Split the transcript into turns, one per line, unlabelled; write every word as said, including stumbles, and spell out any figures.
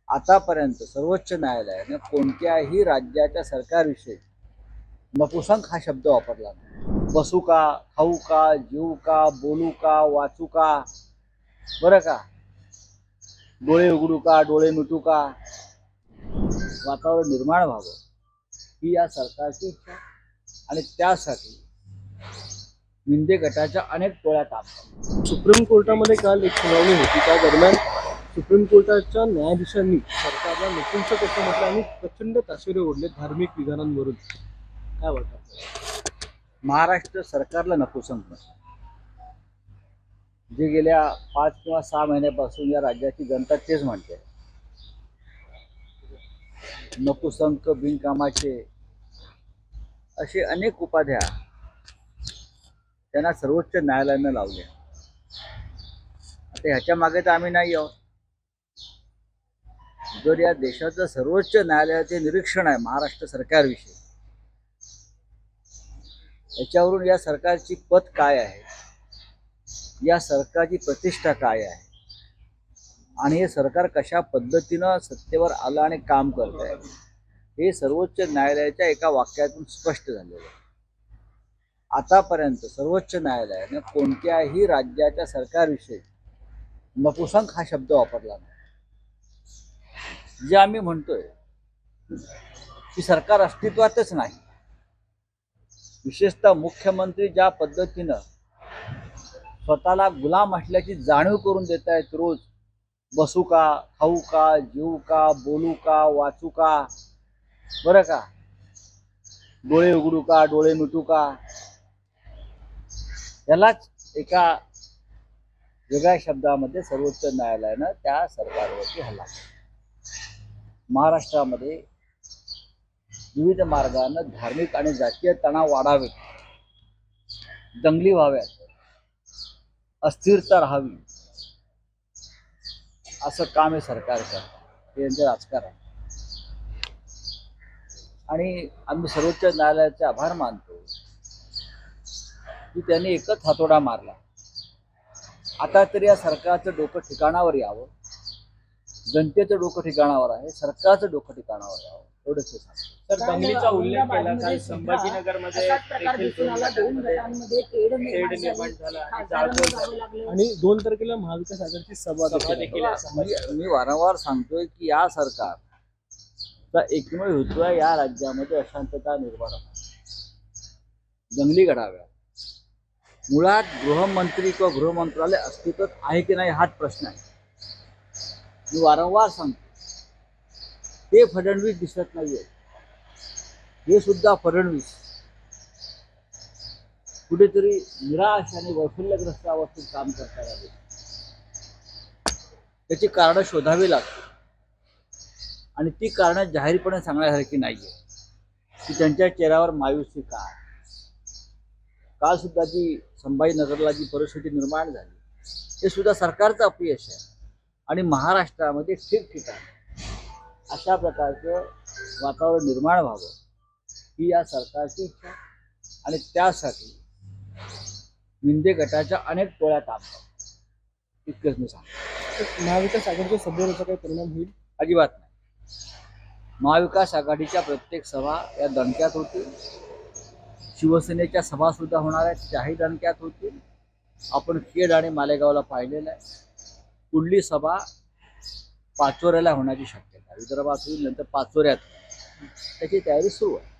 आतापर्यंत सर्वोच्च न्यायालयाने कोणत्याही राज्याच्या सरकारविषयी नपुसंक हा शब्द वापरला नाही। बसू का, खाऊ का, जीव का, बोलू का, वाचू का, बरं का, डोळे उघडू का, डोळे मिटू का, वातावरण निर्माण व्हावं ही या सरकारची इच्छा आणि त्यासाठी मिंदे गटाच्या अनेक टोळ्या काम करतात।
सुप्रीम कोर्टामध्ये काल एक सुनावणी होती, त्या दरम्यान सुप्रीम कोर्टाच्या न्यायाधीशांनी सरकारला नपुंसक असं म्हटलं आणि प्रचंड ताशेरे ओढले धार्मिक विधानांवरून। काय वाटतं?
महाराष्ट्र सरकारला नपुसंक नसतं, जे गेल्या पाच किंवा सहा महिन्यापासून या राज्याची जनता तेच म्हणते। नपुसंक, बिनकामाचे असे अनेक उपाध्या त्यांना सर्वोच्च न्यायालयानं लावल्या। आता ह्याच्या मागे तर आम्ही नाही आहोत। जर या देशाचं सर्वोच्च न्यायालयाचे निरीक्षण आहे महाराष्ट्र सरकारविषयी, याच्यावरून या सरकारची पत काय आहे, या सरकारची प्रतिष्ठा काय आहे आणि हे सरकार कशा पद्धतीनं सत्तेवर आलं आणि काम करत आहे हे सर्वोच्च न्यायालयाच्या एका वाक्यातून स्पष्ट झालेलं आहे। आतापर्यंत सर्वोच्च न्यायालयाने कोणत्याही राज्याच्या सरकारविषयी नपुसंक हा शब्द वापरला नाही। जे आम्ही म्हणतोय की सरकार अस्तित्वातच नाही, विशेषतः मुख्यमंत्री ज्या पद्धतीनं स्वतःला गुलाम असल्याची जाणीव करून देत आहेत, रोज बसू का, खाऊ का, जीव का, बोलू का, वाचू का, बरं का, डोळे उघडू का, डोळे मिटू का, यालाच एका वेगळ्या शब्दामध्ये सर्वोच्च न्यायालयानं त्या सरकारवरती हल्ला केला। महाराष्ट्रामध्ये विविध मार्गानं धार्मिक आणि जातीय तणाव वाढावेत, दंगली व्हाव्यात, अस्थिरता राहावी, असं काम हे सरकार करतं, हे यांचं राजकारण। आणि आम्ही सर्वोच्च न्यायालयाचे आभार मानतो की त्यांनी एकच हातोडा मारला। आता तरी या सरकारचं डोकं ठिकाणावर यावं, जनतेचं डोकं ठिकाणावर आहे, सरकारचं डोकं ठिकाणावर यावं, एवढंच हे सांगतो।
तर दंगलीचा उल्लेख केला, काल संभाजीनगरमध्ये आणि दोन तारखेला महाविकास आघाडीची सभा देखील।
मी वारंवार सांगतोय की या सरकारचा एकमेव हेतू आहे या राज्यामध्ये अशांतता निर्माण होणार, दंगली घडाव्या। मुळात गृहमंत्री किंवा गृहमंत्रालय अस्तित्वात आहे की नाही हाच प्रश्न आहे। मी वारंवार सांगतो ते फडणवीस दिसत नाहीये, हे सुद्धा फडणवीस कुठेतरी निराश आणि वैफल्यग्रस्त अवस्थेत काम करता यावे, त्याची कारणं शोधावी लागतात आणि ती कारणं जाहीरपणे सांगण्यासारखी नाहीये की त्यांच्या चेहऱ्यावर मायुसी का। काल सुद्धा जी संभाजीनगरला जी परिस्थिती निर्माण झाली हे सुद्धा सरकारचं अपयश आहे आणि महाराष्ट्रामध्ये ठिकठिकाणी अशा प्रकारचं वातावरण निर्माण व्हावं ही या सरकारची इच्छा आणि त्यासाठी मिंदे गटाच्या अनेक टोळ्या काम करतात, इतकंच मी सांगतो।
महाविकास आघाडीच्या सभेचा काही परिणाम होईल?
अजिबात नाही। महाविकास आघाडीच्या प्रत्येक सभा या दणक्यात होतील, शिवसेनेच्या सभा सुद्धा होणार आहेत, त्याही दणक्यात होतील। आपण खेड आणि मालेगावला पाहिलेलं आहे। पुढली सभा पाचोऱ्याला होण्याची शक्यता, विदर्भात होईल, नंतर पाचोऱ्यात, त्याची तयारी सुरू आहे।